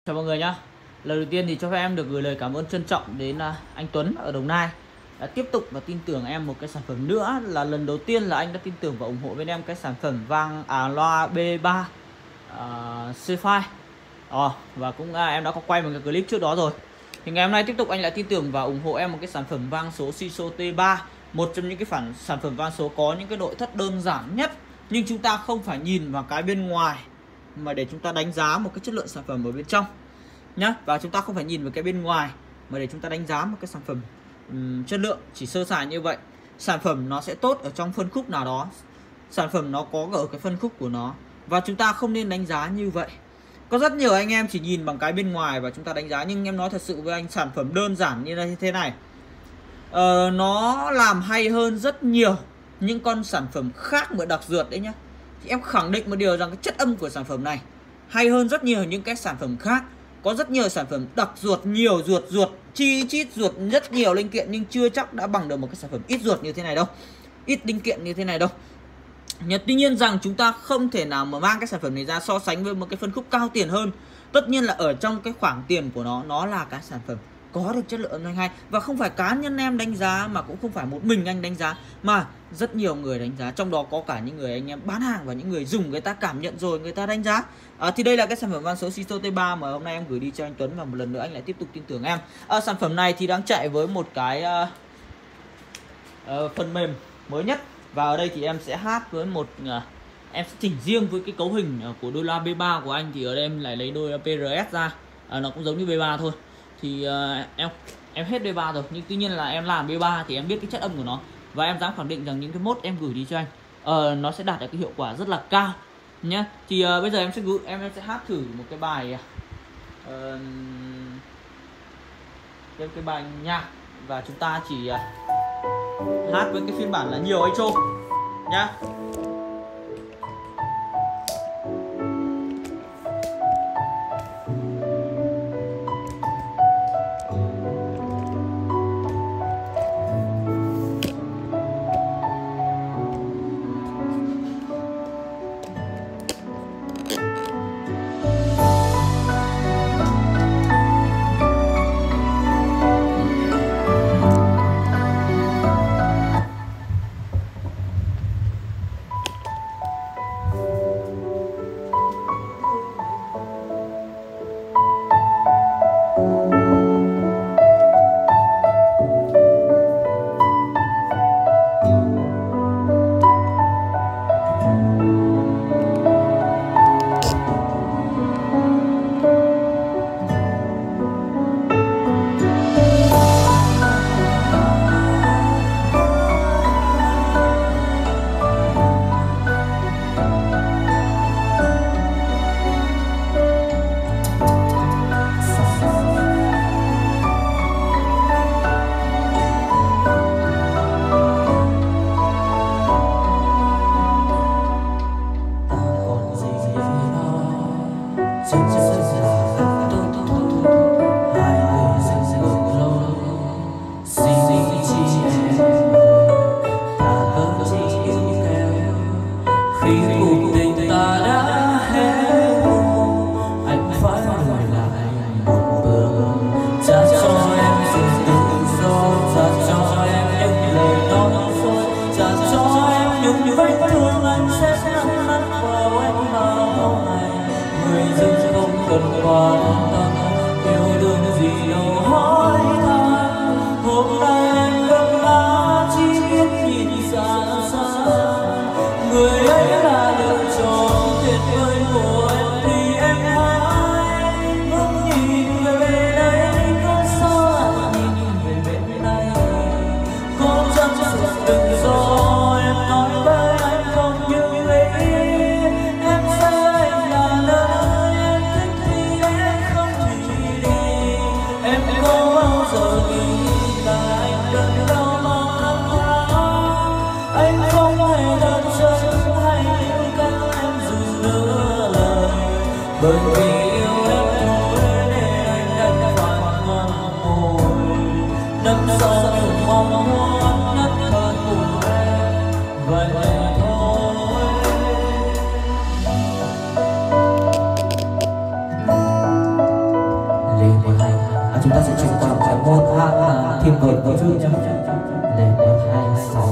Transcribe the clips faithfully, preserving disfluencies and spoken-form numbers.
Chào mọi người nhá. Lời đầu tiên thì cho phép em được gửi lời cảm ơn trân trọng đến anh Tuấn ở Đồng Nai đã tiếp tục và tin tưởng em một cái sản phẩm nữa. Là lần đầu tiên là anh đã tin tưởng và ủng hộ bên em cái sản phẩm vang à, loa B ba uh, C-Fi. Ờ, và cũng à, em đã có quay một cái clip trước đó rồi. Thì ngày hôm nay tiếp tục anh lại tin tưởng và ủng hộ em một cái sản phẩm vang số Siso T ba, một trong những cái phản sản phẩm vang số có những cái nội thất đơn giản nhất, nhưng chúng ta không phải nhìn vào cái bên ngoài mà để chúng ta đánh giá một cái chất lượng sản phẩm ở bên trong nhá. Và chúng ta không phải nhìn vào cái bên ngoài mà để chúng ta đánh giá một cái sản phẩm um, chất lượng chỉ sơ sài như vậy. Sản phẩm nó sẽ tốt ở trong phân khúc nào đó, sản phẩm nó có ở cái phân khúc của nó, và chúng ta không nên đánh giá như vậy. Có rất nhiều anh em chỉ nhìn bằng cái bên ngoài và chúng ta đánh giá, nhưng em nói thật sự với anh, sản phẩm đơn giản như thế này uh, nó làm hay hơn rất nhiều những con sản phẩm khác mà đặc ruột đấy nhá. Thì em khẳng định một điều rằng cái chất âm của sản phẩm này hay hơn rất nhiều những cái sản phẩm khác. Có rất nhiều sản phẩm đặc ruột, nhiều ruột ruột, chi chít ruột, rất nhiều linh kiện, nhưng chưa chắc đã bằng được một cái sản phẩm ít ruột như thế này đâu, ít linh kiện như thế này đâu. Tuy nhiên rằng chúng ta không thể nào mà mang cái sản phẩm này ra so sánh với một cái phân khúc cao tiền hơn. Tất nhiên là ở trong cái khoảng tiền của nó, nó là cái sản phẩm có được chất lượng âm thanh hay. Và không phải cá nhân em đánh giá, mà cũng không phải một mình anh đánh giá, mà rất nhiều người đánh giá. Trong đó có cả những người anh em bán hàng và những người dùng, người ta cảm nhận rồi người ta đánh giá. à, Thì đây là cái sản phẩm vang số Siso T ba mà hôm nay em gửi đi cho anh Tuấn, và một lần nữa anh lại tiếp tục tin tưởng em. à, Sản phẩm này thì đang chạy với một cái uh, uh, phần mềm mới nhất. Và ở đây thì em sẽ hát với một uh, em sẽ chỉnh riêng với cái cấu hình của đôi loa B ba của anh. Thì ở đây em lại lấy đôi P R S ra, à, nó cũng giống như B ba thôi. Thì uh, em em hết B ba rồi, nhưng tuy nhiên là em làm B ba thì em biết cái chất âm của nó, và em dám khẳng định rằng những cái mốt em gửi đi cho anh uh, nó sẽ đạt được cái hiệu quả rất là cao nhé. Thì uh, bây giờ em sẽ gửi em em sẽ hát thử một cái bài uh, cái, cái bài nhạc, và chúng ta chỉ uh, hát với cái phiên bản là nhiều echo nhá. chúng ta sẽ chuyển qua một cái môn hát uh, thiên về một chút nhé, lên F hai sáu.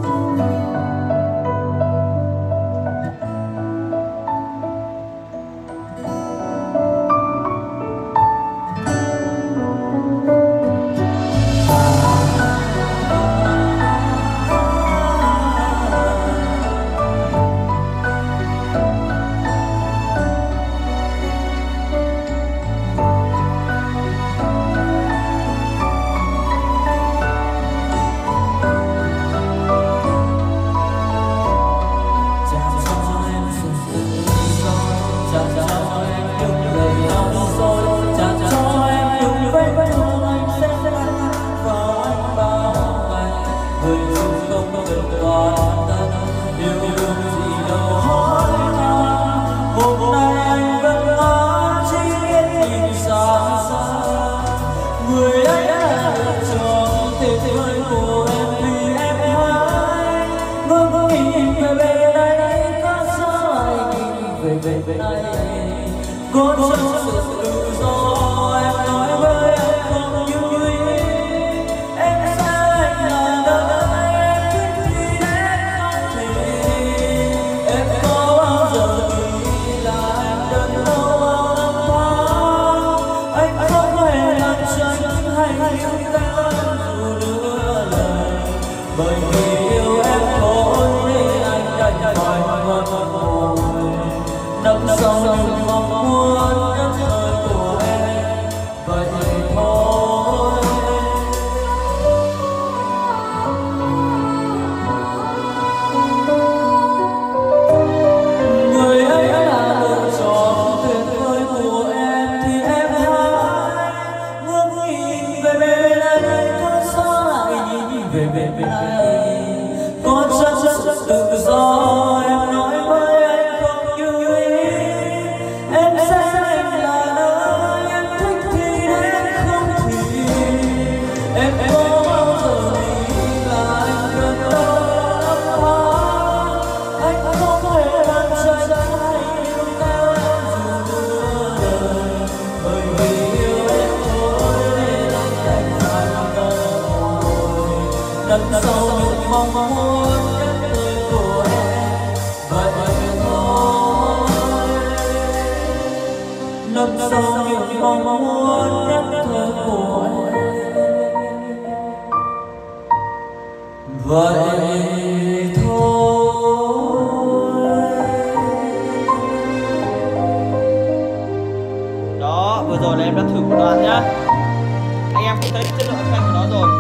Có trong sự tự do em nói với em không như ý, em sẽ anh là đời em thích thì em không thì em có bao giờ nghĩ là em đơn đau bao năm tháng, anh không hề làm tránh hay yêu em dù đưa lời, bởi vì yêu em thôi nên anh đành phải ngoan ngồi nằm sau những mong muốn nhất thời của em vậy thôi. Người ấy là lựa chọn tuyệt vời của em thì em hãy ngước nhìn về bên anh, có sao lại nhìn về bên anh, có chắc chắc tự do em nói với anh không như ý, em sẽ anh là nơi em thích thì đến không thì em có bao giờ nghĩ là anh gần đâu lắm quá, anh không hề làm tránh hay yêu em dù đưa lời, bởi vì yêu em thôi nên anh đành phải ngồi đằng sau những mong muốn nhất thời của em vậy thôi, nằm sau những mong muốn nhất thời của em vậy thôi. Đó, vừa rồi là em đã thử một đoạn nhá. Anh em cũng thấy chất lượng âm thanh của nó rồi.